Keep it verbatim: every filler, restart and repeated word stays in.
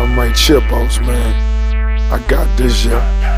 my chip outs, man. I got this, yeah.